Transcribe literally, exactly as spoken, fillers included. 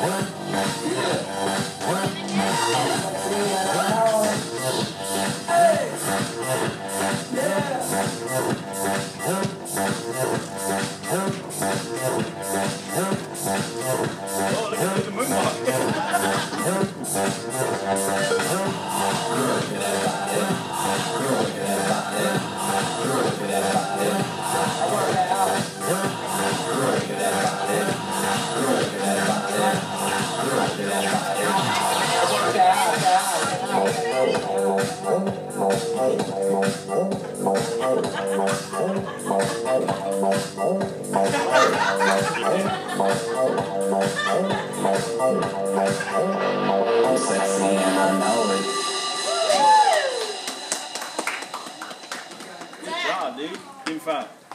I'm sexy and I know it. Good job, dude. Give me five.